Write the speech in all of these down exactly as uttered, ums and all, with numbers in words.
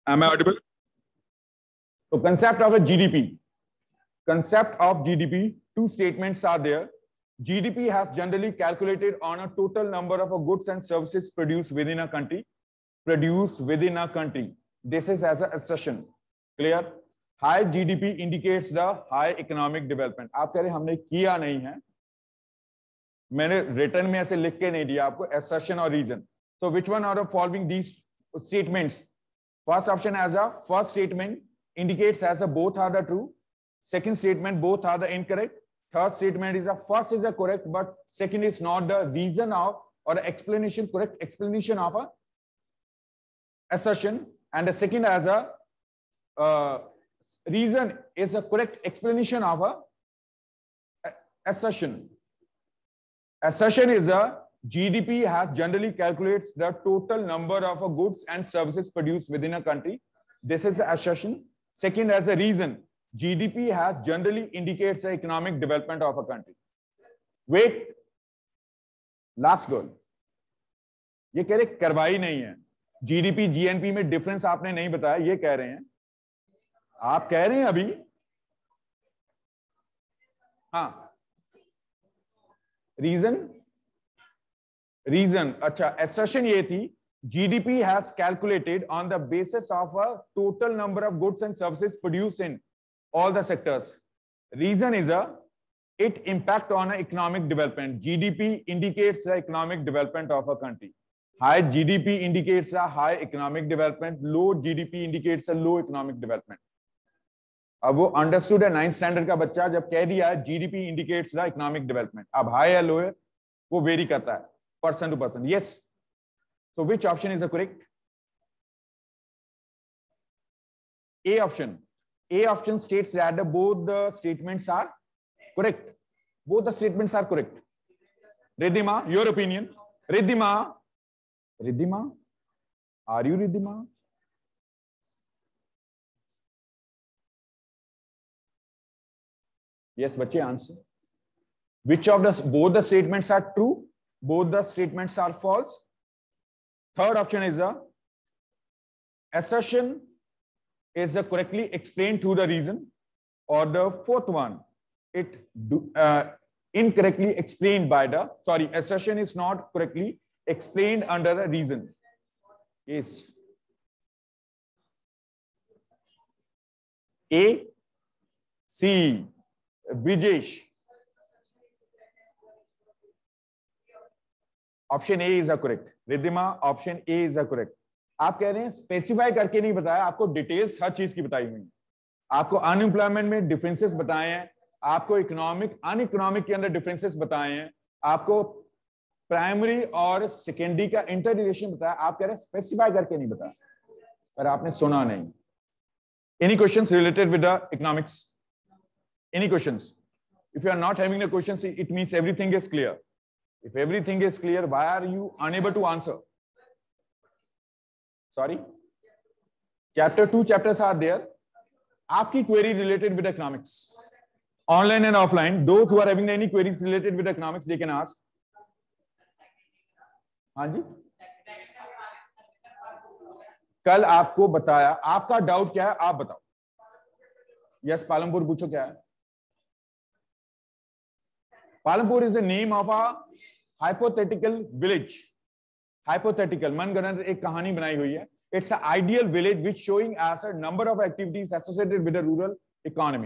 Am I audible? So concept of a G D P. Concept of G D P, two statements are there. G D P has generally calculated on a total number of goods and services produced within a country. Produced within a country. This is as an assertion. Clear? High G D P indicates the high economic development. आप कह रहे हमने किया नहीं है, मैंने return में ऐसे लिख के नहीं दिया आपको, assertion और reason. So which one out of following these statements? First option as a first statement indicates as a both are the true. Second statement both are the incorrect. Third statement is a first is a correct, but second is not the reason of or explanation, correct explanation of a assertion, and the second as a uh, reason is a correct explanation of a assertion. Assertion is a G D P has generally calculates the total number of goods and services produced within a country. This is the assertion. Second as a reason, G D P has generally indicates the economic development of a country. Wait, last goal. ये कह रहे करवाई नहीं है. GDP GNP में difference आपने नहीं बताया, ये कह रहे हैं. आप कह रहे हैं अभी. हाँ. रीजन रीजन अच्छा assertion ये थी, G D P has calculated on the basis of a total number of goods and services produced in all the sectors. Reason is a it impact on economic development. G D P indicates the economic development of a country. High G D P indicates a high economic development. Low G D P indicates a low economic development. अब वो understood है ninth standard का बच्चा जब कह दिया है GDP indicates the economic development. अब हाई या लो है वो वेरी करता है person to person. Yes, so which option is the correct? A option. A option states that the, both the statements are correct. Both the statements are correct. Riddhima, your opinion? Riddhima, Riddhima, are you Riddhima? Yes, bache, answer. Which of the both the statements are true? Both the statements are false. Third option is a assertion is a correctly explained through the reason, or the fourth one, it do, uh, incorrectly explained by the, sorry, assertion is not correctly explained under the reason. Yes. A, C, Brijesh. Option A is a correct. Riddhima, option A is a correct. आप कह रहे हैं specify करके नहीं बताया, आपको details हर चीज की बताई हुई. आपको अनएम्प्लॉयमेंट में डिफरेंसेस बताए हैं, आपको इकोनॉमिक अन इकोनॉमिक के अंदर डिफरेंसेस बताए हैं, आपको प्राइमरी और सेकेंडरी का इंटर रिलेशन बताया. आप कह रहे हैं स्पेसिफाई करके नहीं बताया, पर आपने सुना नहीं. Any questions related with the economics? Any questions? If you are not having the questions, it means everything is clear. If everything is clear, why are you unable to answer? Sorry? Chapter two chapters are there. Aapki query related with economics. Online and offline. Those who are having any queries related with economics, they can ask. हाँ जी? कल आपको बताया, आपका doubt क्या है आप बताओ. Yes, Palampur पूछो क्या है. Palampur is the name of a hypothetical village. Hypothetical, मनगढ़ंत एक कहानी बनाई हुई है. It's an ideal village which showing as a number of activities associated with the rural economy.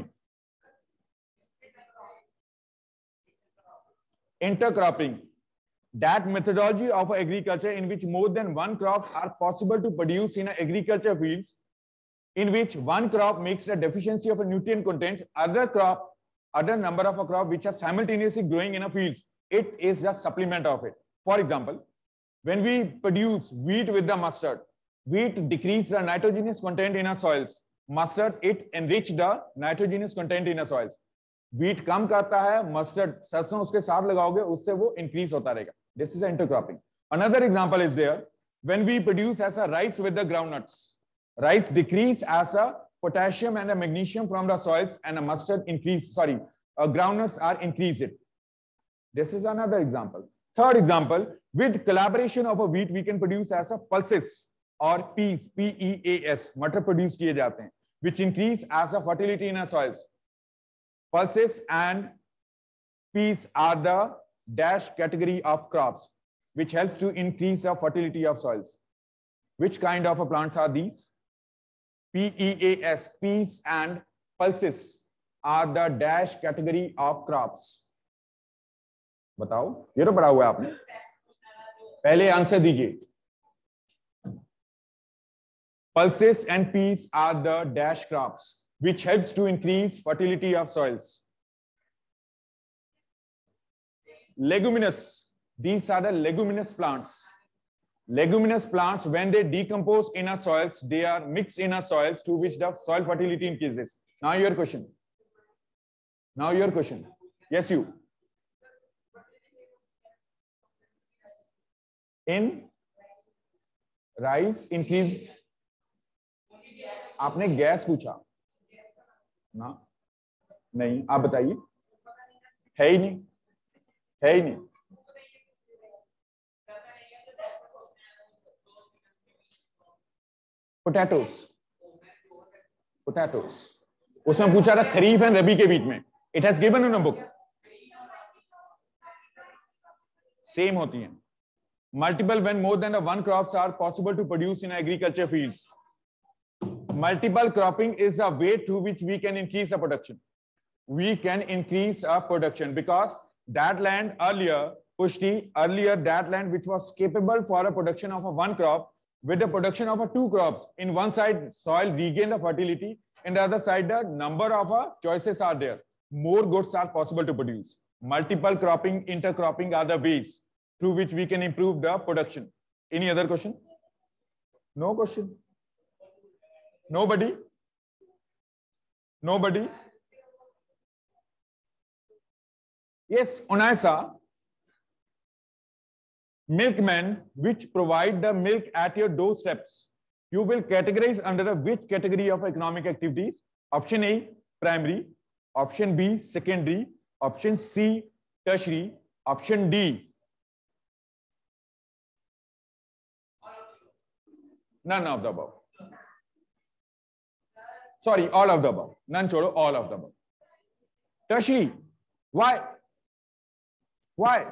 Intercropping, that methodology of agriculture in which more than one crops are possible to produce in agriculture fields, in which one crop makes a deficiency of a nutrient content, other crop, other number of a crop which are simultaneously growing in a fields, it is just supplement of it. For example, when we produce wheat with the mustard, wheat decrease the nitrogenous content in our soils. Mustard, it enrich the nitrogenous content in our soils. Wheat कम करता है, mustard सरसों उसके साथ लगाओगे उससे वो increase होता रहेगा. This is intercropping. Another example is there. When we produce as a rice with the groundnuts, rice decrease as a potassium and a magnesium from the soils, and a mustard increase, sorry, uh, groundnuts are increased. This is another example. Third example, with collaboration of a wheat, we can produce as a pulses. और peas P E A S मटर produce किए जाते हैं, which increase as a fertility in our soils. Pulses and peas are the dash category of crops which helps to increase the fertility of soils. Which kind of plants are these? P E A S, peas and pulses are the dash category of crops. बताओ, ये तो पढ़ा हुआ है आपने, पहले answer दीजिए. Pulses and peas are the dash crops which helps to increase fertility of soils. Leguminous, these are the leguminous plants. Leguminous plants, when they decompose in our soils, they are mixed in our soils, to which the soil fertility increases. Now your question. Now your question. Yes, you. In rice increase. आपने gas पूछा ना? नहीं, आप बताइए. है ही नहीं, है ही नहीं. पोटैटोस, पोटैटोस उसमें पूछा था खरीफ एंड रबी के बीच में. It has given in a book. Same होती हैं. Multiple when more than one crops are possible to produce in agriculture fields. Multiple cropping is a way through which we can increase our production. We can increase our production because that land earlier, Pushti, earlier that land which was capable for a production of a one crop, with the production of a two crops, in one side soil regain the fertility, in the other side the number of uh, choices are there. More goods are possible to produce. Multiple cropping, intercropping are the ways through which we can improve the production. Any other question? No question. Nobody? Nobody? Yes, Unaisa. Milkmen which provide the milk at your doorsteps, you will categorize under which category of economic activities? Option A, primary. Option B, secondary. Option C, tertiary. Option D, none of the above. Sorry, all of the above. None chodo, all of the above. Tertiary. Why? Why?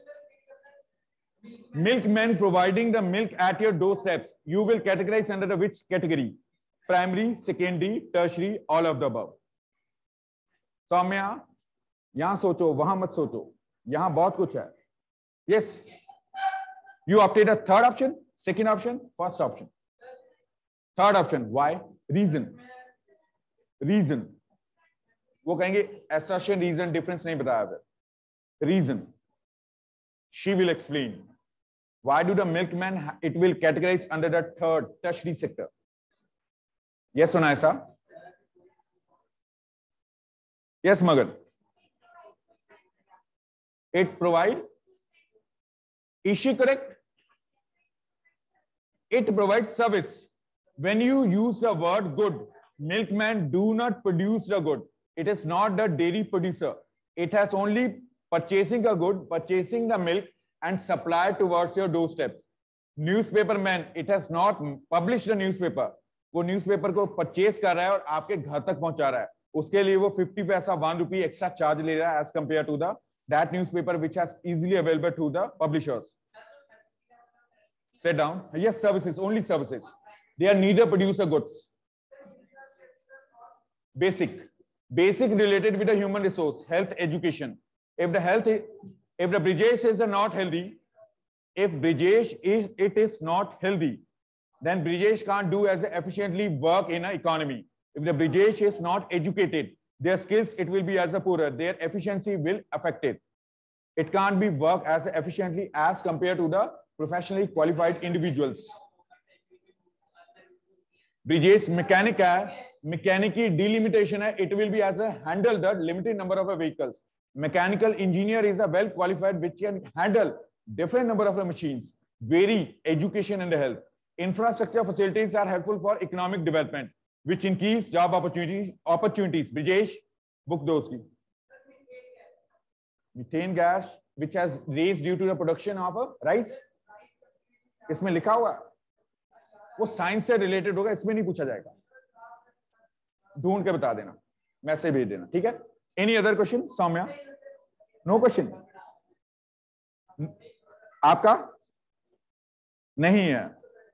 Milkmen providing the milk at your doorsteps, you will categorize under the which category? Primary, secondary, tertiary, all of the above. Soumya, yahan socho, wahan mat socho. Yahan bahut kuch hai. Yes. You opted a third option, second option, first option. Third option. Why? Reason. Reason. वो कहेंगे assertion, reason, difference नहीं बताया है. Reason. She will explain. Why do the milkmen, it will categorize under the third tertiary sector? Yes, Unaisa? Yes, Magan. It provide. Is she correct? It provides service. When you use the word good, milkmen do not produce the good. It is not the dairy producer. It has only purchasing a good, purchasing the milk and supply towards your doorsteps. Newspaper man, it has not published the newspaper. वो newspaper को purchase कर रहा है और आपके घर तक पहुंचा रहा है. उसके लिए वो fifty पैसा one rupee extra charge ले रहा है as compared to the that newspaper which has easily available to the publishers. Sit down. Yes, services, only services. They are neither producer goods. Basic. Basic related with the human resource, health, education. If the health, if the Brijesh is not healthy, if Brijesh is, it is not healthy, then Brijesh can't do as efficiently work in an economy. If the Brijesh is not educated, their skills, it will be as a poorer, their efficiency will affect it. It can't be work as efficiently as compared to the professionally qualified individuals. Brijesh mechanic hai, mechanic ki delimitation hai, it will be as a handle the limited number of vehicles. Mechanical engineer is a well qualified which can handle different number of machines. Vary education and health. Infrastructure facilities are helpful for economic development, which increase job opportunities. Opportunities. Brijesh, book those. Methane gas, which has raised due to the production of rice. इसमें लिखा हुआ वो science से related होगा, इसमें नहीं पूछा जाएगा, ढूंढ के बता देना, मैसेज भेज देना, ठीक है। Any other question Saumya? No question आपका नहीं है?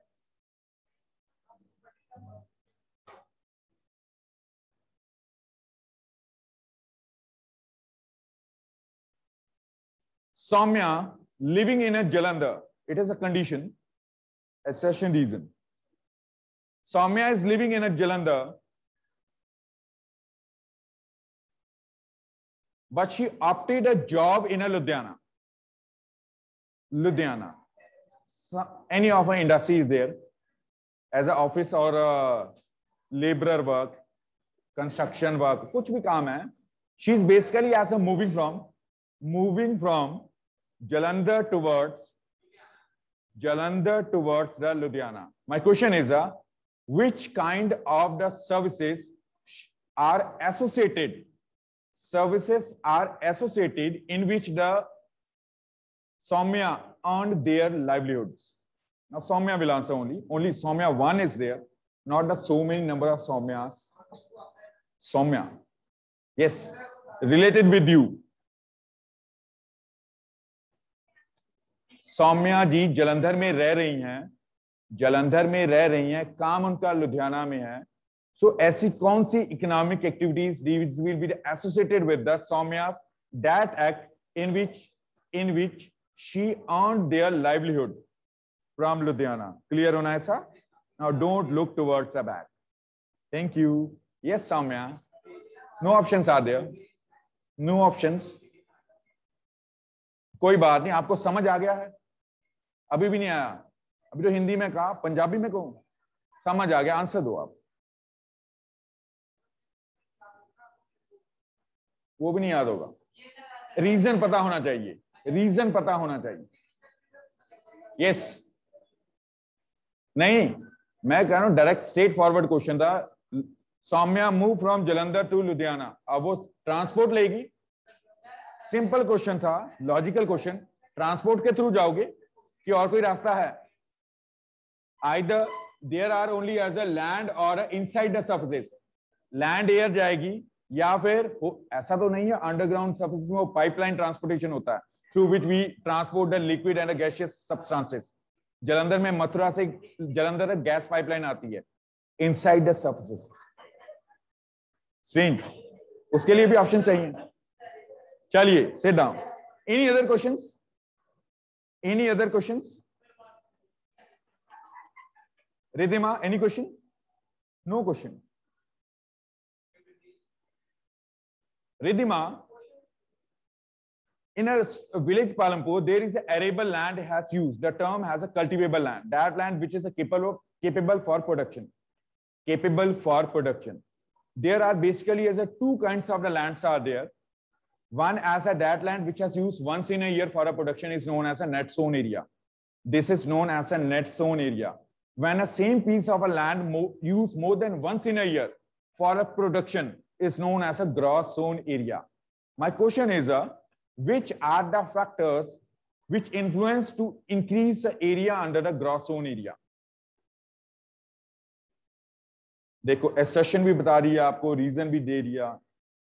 Soumya living in a Jalandhar, it is a condition, assertion reason. Soumya is living in a Jalandhar, but she opted a job in a Ludhiana. Ludhiana. So, any of her industry is there as an office or a laborer work, construction work, कुछ भी काम है. She is basically as a moving from, moving from Jalandhar towards Jalandhar towards the Ludhiana. My question is, uh, which kind of the services are associated? Services are associated in which the Soumya earned their livelihoods. Now Soumya will answer only. Only Soumya one is there, not the so many number of Soumyas. Soumya, yes, related with you. Saumya जी जलंधर में रह रही हैं, जलंधर में रह रही हैं, काम उनका लुधियाना में है. सो so, ऐसी कौन सी economic activities will be associated with the Saumya's that act in which in which she earned their livelihood from Ludhiana? Clear होना ऐसा? Now don't look towards the back. Thank you. Yes Saumya. No options are there, no options. कोई बात नहीं, आपको समझ आ गया है? अभी भी नहीं आया? अभी तो हिंदी में कहा, पंजाबी में कहूं? समझ आ गया, आंसर दो आप. वो भी नहीं याद होगा. रीजन पता होना चाहिए, रीजन पता होना चाहिए. Yes yes. नहीं, मैं कह रहा हूं डायरेक्ट स्ट्रेट फॉरवर्ड क्वेश्चन था. Saumya move from Jalandhar to Ludhiana. अब वो ट्रांसपोर्ट लेगी. सिंपल क्वेश्चन था, लॉजिकल क्वेश्चन. ट्रांसपोर्ट के थ्रू जाओगे कि और कोई रास्ता है? Either there are only as a land और inside the surfaces. Land air जाएगी या फिर ऐसा तो नहीं है अंडरग्राउंड सर्फेसेस में वो पाइपलाइन ट्रांसपोर्टेशन होता है through which we transport the liquid and gaseous substances. Jalandhar में मथुरा से जलंधर तक गैस पाइपलाइन आती है इनसाइड द सर्फेसेस. स्ट्रेंज. उसके लिए भी ऑप्शन चाहिए. चलिए sit down. Any other questions? Any other questions? Riddhima, any question? No question. Riddhima, in a village Palampur, there is an arable land has used. The term has a cultivable land. That land which is a capable of, capable for production. Capable for production. There are basically as a two kinds of the lands are there. One as a that land which has used once in a year for a production is known as a net sown area. This is known as a net sown area. When a same piece of a land mo used more than once in a year for a production is known as a gross sown area. My question is, uh, which are the factors which influence to increase the area under the gross sown area? देखो assertion भी बता रही है आपको, reason भी दे दिया.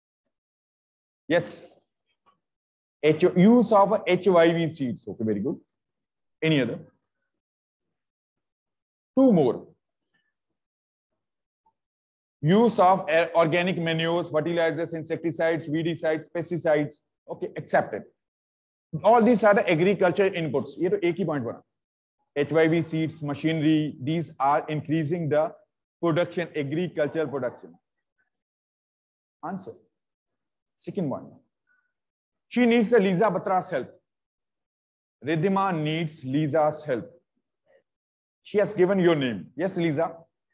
Yes. H use of H Y V seeds. Okay, very good. Any other? Two more. Use of organic manures, fertilizers, insecticides, weedicides, pesticides. Okay, accepted. All these are the agriculture inputs. ये तो एक ही point बना. H Y V seeds, machinery, these are increasing the production, agricultural production. Answer. Second one. She needs a Lisa Batra's help. Riddhima needs Lisa's help. She has given your name. Yes, Lisa.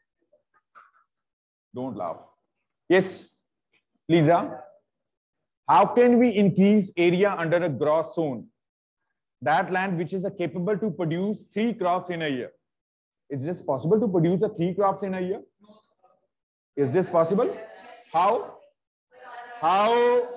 Don't laugh. Yes, Lisa. How can we increase area under a gross zone? That land which is capable to produce three crops in a year. Is this possible to produce the three crops in a year? Is this possible? How? How?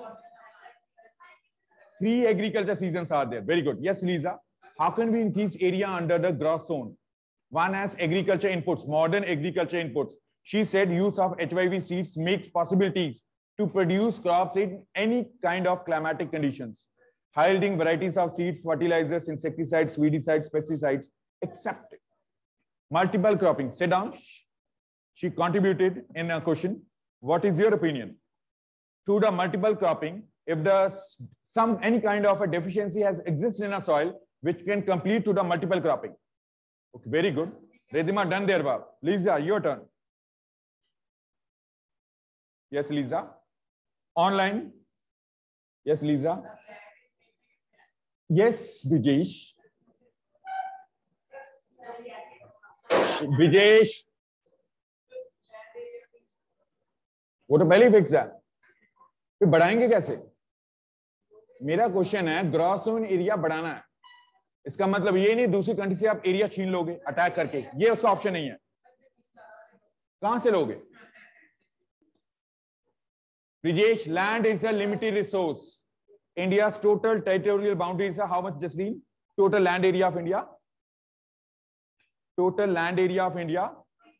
Three agriculture seasons are there. Very good. Yes, Lisa. How can we increase area under the gross zone? one as agriculture inputs, modern agriculture inputs. She said use of H Y V seeds makes possibilities to produce crops in any kind of climatic conditions. High-yielding varieties of seeds, fertilizers, insecticides, weedicides, pesticides, except multiple cropping. Sit down. She contributed in a question. What is your opinion? To the multiple cropping, if the some any kind of a deficiency has exists in a soil, which can complete to the multiple cropping. Okay, very good. Redima done there, Bob. Lisa, your turn. Yes, Lisa. Online. Yes, Lisa. Yes, Brijesh. Brijesh. वो तो पहले ही fix है, फिर बढ़ाएंगे कैसे? मेरा question है gross own area बढ़ाना है, इसका मतलब ये नहीं दूसरी कंट्री से आप एरिया छीन लोगे अटैक करके, ये उसका ऑप्शन नहीं है। कहां से लोगे? Brijesh, land is a limited resource. India's total territorial boundaries are how much, Jasleen? Total land area of India? Total land area of India?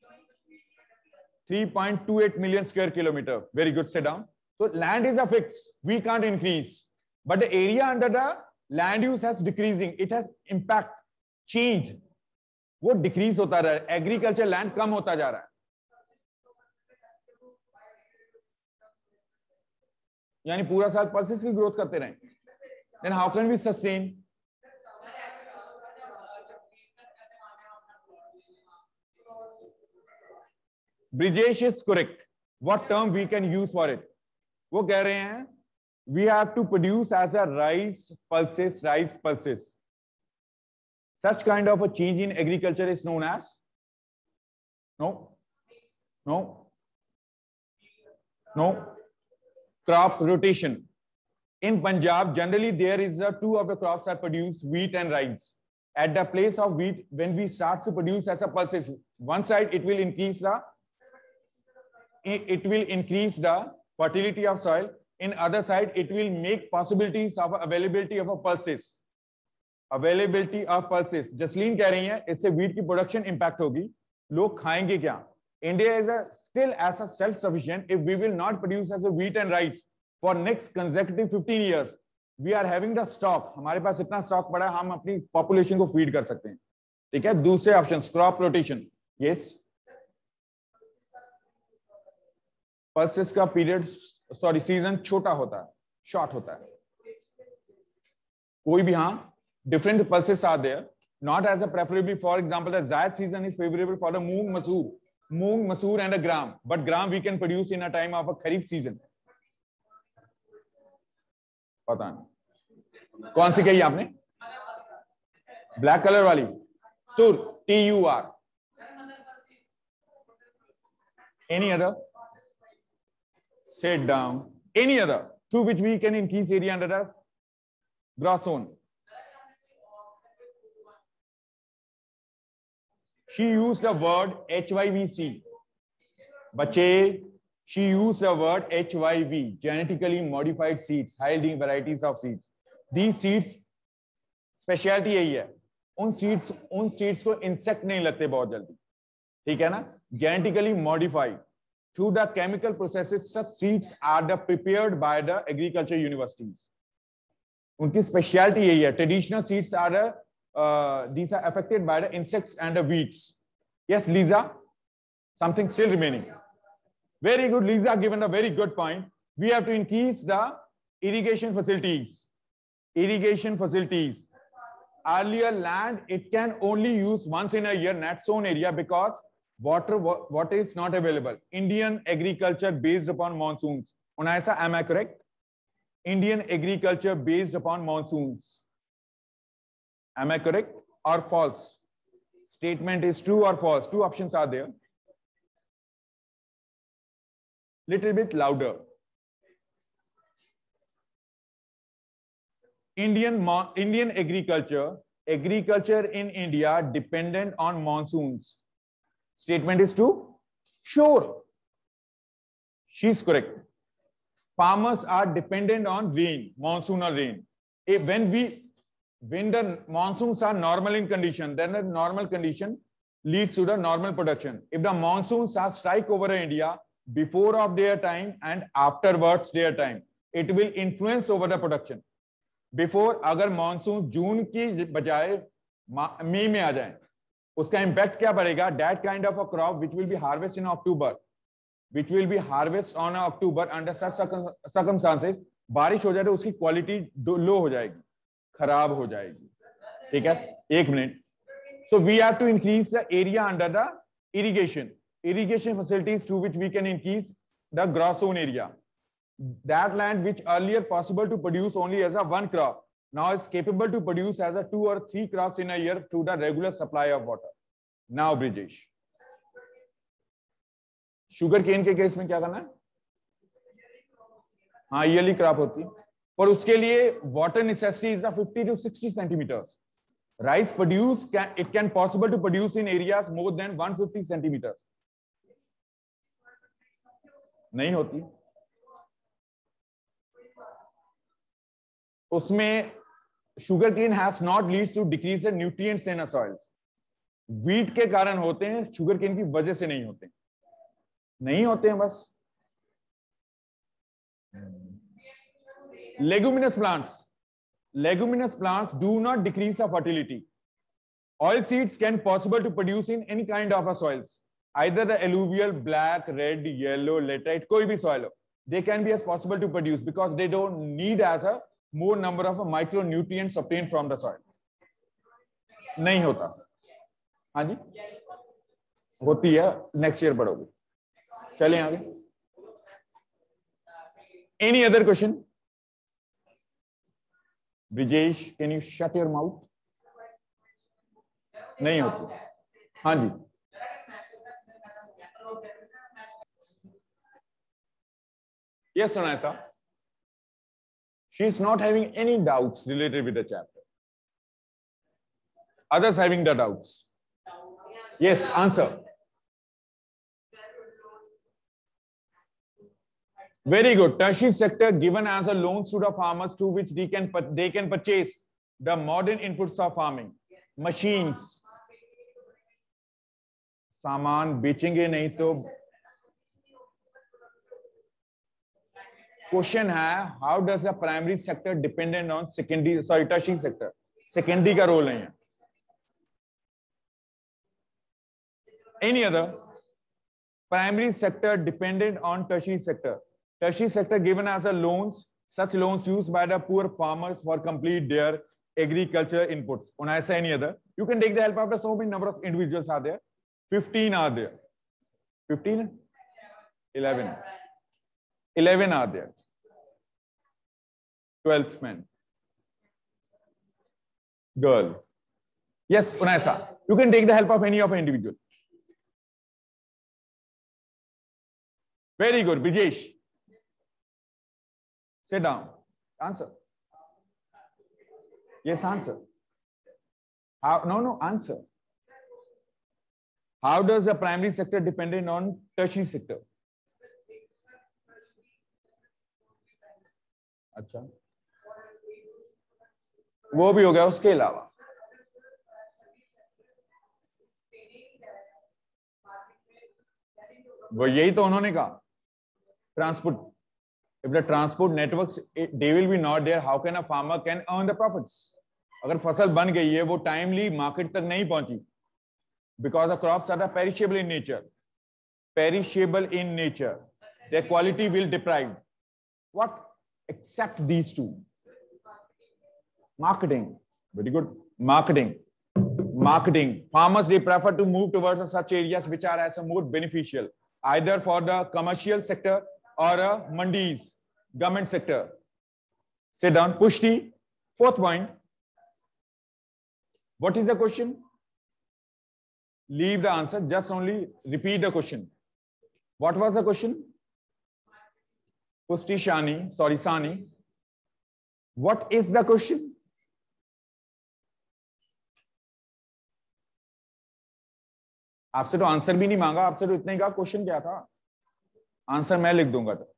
three point two eight million square kilometer. Very good, sit down. So land is a fix. We can't increase. But the area under the land use has decreasing. It has impact, change. वो decrease होता रहा है. Agriculture land कम होता जा रहा है. यानी पूरा साल पल्सेस की ग्रोथ करते रहें. Then how can we sustain? Brijesh is correct. What term we can use for it? वो कह रहे हैं we have to produce as a rice pulses, rice pulses. Such kind of a change in agriculture is known as? No, no, no. Crop rotation. In Punjab, generally there is a two of the crops are produced, wheat and rice. At the place of wheat, when we start to produce as a pulses, one side it will increase the it will increase the fertility of soil. In other side, it will make possibilities of availability of a pulses. Availability of pulses. Jasleen कह रही है इससे wheat की production impact होगी. लोग खाएंगे क्या? India is a, still as a self-sufficient. If we will not produce as a wheat and rice for next consecutive fifteen years, we are having the stock. हमारे पास इतना stock पड़ा है, हम अपनी population को feed कर सकते हैं. ठीक है? दूसरे options, crop rotation. Yes. Pulses का period, sorry, season छोटा होता है, short होता है. कोई भी हाँ, different pulses are there. Not as a preferably, for example, the Zaid season is favorable for the moong, masoor. Moong, masoor and a gram. But gram we can produce in a time of a kharif season. पता नहीं. कौन सी कही आपने? Black color वाली. Tur, T U R. Any other? Sit down. Any other through which we can increase area under the gross zone? She used the word H Y V C. Bache, she used the word H Y V, genetically modified seeds, high-yielding varieties of seeds. These seeds, specialty यही है. उन seeds, उन seeds को insect नहीं लगते बहुत जल्दी. ठीक है ना? Genetically modified. Through the chemical processes, such seeds are the prepared by the agriculture universities. उनकी specialty यही है. Traditional seeds are the Uh, these are affected by the insects and the weeds. Yes, Lisa, something still remaining. Very good, Lisa, given a very good point. We have to increase the irrigation facilities. Irrigation facilities. Earlier land, it can only use once in a year, net sown area, because water, water is not available. Indian agriculture based upon monsoons. Unaisa, am I correct? Indian agriculture based upon monsoons. Am I correct or false? Statement is true or false. Two options are there. Little bit louder. Indian Indian agriculture, agriculture in India dependent on monsoons. Statement is true? Sure. She's correct. Farmers are dependent on rain, monsoonal rain. If when we When the monsoons are normal in condition, then a normal condition, leads to the normal production. If the monsoons are strike over India before of their time and afterwards their time, it will influence over the production. Before, अगर monsoon जून की बजाय मई में आ जाए, उसका impact क्या पड़ेगा? That kind of a crop which will be harvested in October, which will be harvested on October under such circumstances, बारिश हो जाए तो उसकी क्वालिटी लो हो जाएगी, खराब हो जाएगी. ठीक है, एक minute. So we have to increase the area under the irrigation. Irrigation facilities through which we can increase the gross sown area. That land which earlier possible to produce only as a one crop, now is capable to produce as a two or three crops in a year through the regular supply of water. Now, Brijesh. Sugar cane के case में क्या करना है? हाँ, yearly crop होती है. पर उसके लिए water necessity is a fifty to sixty centimeters. Rice produce can it can possible to produce in areas more than one hundred fifty centimeters. नहीं होती. उसमें sugar cane has not leads to decrease the nutrients in a soils. Wheat के कारण होते हैं, sugar cane की वजह से नहीं होते. नहीं होते हैं बस. Leguminous plants. Leguminous plants do not decrease the fertility. Oil seeds can possible to produce in any kind of a soils, either the alluvial, black, red, yellow, laterite, koi bhi soil ho. They can be as possible to produce because they don't need as a more number of micronutrients obtained from the soil. नहीं होता. हाँ जी, होती है. Next year पढ़ोगे. चलें आगे. Any other question? Brijesh, can you shut your mouth? नहीं होती. हाँ जी. Yes, Sonasa. She is not having any doubts related with the chapter. Others having the doubts. Yes, answer. Very good. Tertiary sector given as a loans to the farmers through which they can they can purchase the modern inputs of farming, machines. सामान बेचेंगे नहीं तो question है, how does the primary sector dependent on secondary sorry tertiary sector. Secondary का role नहीं है. Any other primary sector dependent on tertiary sector. Tertiary sector given as a loans, such loans used by the poor farmers for complete their agriculture inputs. On I say any other, you can take the help of the so many number of individuals are there. fifteen are there. fifteen? eleven. eleven are there. twelfth man. Girl. Yes, Unaisa. You can take the help of any of an individual. Very good, Brijesh. Sit down. Answer. Yes, answer. How? No, no, answer. How does the primary sector dependent on tertiary sector? अच्छा, वो भी हो गया. उसके अलावा वो यही तो उन्होंने कहा. Transport. If the transport networks they will be not there, how can a farmer can earn the profits? अगर फसल बन गई है वो timely market तक नहीं पहुंची, because the crops are perishable in nature. Perishable in nature, their quality will deprive. What except these two? Marketing. Very good. Marketing. Marketing. Farmers they prefer to move towards such areas which are as a more beneficial, either for the commercial sector or a mandis, government sector. Sit down. Pushti. Fourth point. What is the question? Leave the answer. Just only repeat the question. What was the question? Pushti Shani. Sorry, Sani. What is the question? आपसे तो answer भी नहीं मांगा. आपसे तो इतने का question क्या था? आंसर मैं लिख दूंगा. तो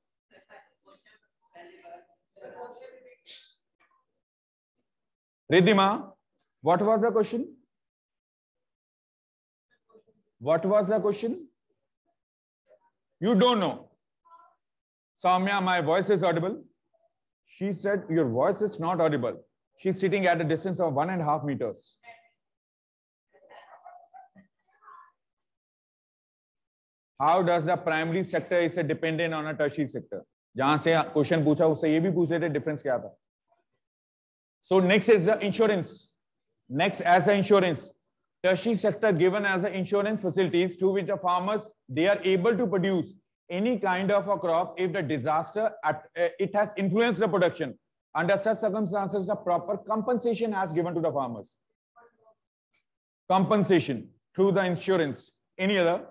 Riddhima, what was the question? What was the question? You don't know. Soumya, my voice is audible. She said, your voice is not audible. She's sitting at a distance of one and a half meters. How does the primary sector is dependent on a tertiary sector? जहां से question पूछा उससे ये भी पूछ लेते difference क्या था. So next is the insurance. Next as the insurance. Tertiary sector given as the insurance facilities through which the farmers, they are able to produce any kind of a crop if the disaster, at, uh, it has influenced the production. Under such circumstances, the proper compensation has given to the farmers. Compensation through the insurance. Any other?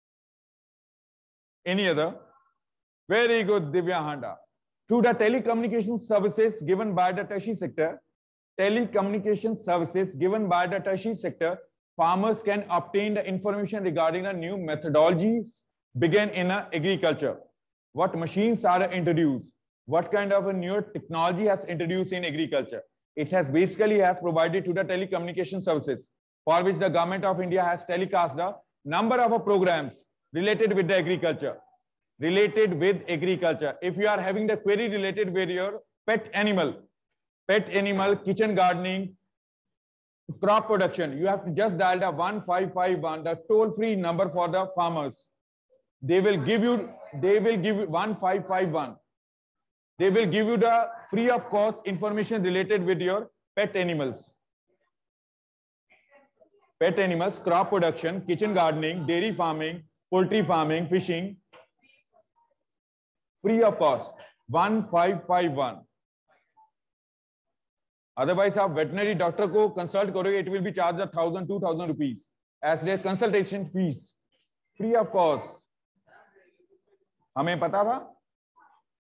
Any other? Very good, Divya Handa. Through the telecommunication services given by the tertiary sector, telecommunication services given by the tertiary sector, farmers can obtain the information regarding the new methodologies begin in agriculture. What machines are introduced? What kind of a newer technology has introduced in agriculture? It has basically has provided to the telecommunication services, for which the government of India has telecast the number of programs related with the agriculture. Related with agriculture. If you are having the query related with your pet animal, pet animal, kitchen gardening, crop production, you have to just dial the one five five one, the toll-free number for the farmers. They will give you, they will give you one five five one. They will give you the free of cost information related with your pet animals. Pet animals, crop production, kitchen gardening, dairy farming, poultry farming, fishing. Free of cost, one five five one. Otherwise, आप veterinary doctor को consult करोगे, it will be charged a thousand, two thousand rupees as their consultation fees. Free of cost. हमें पता था?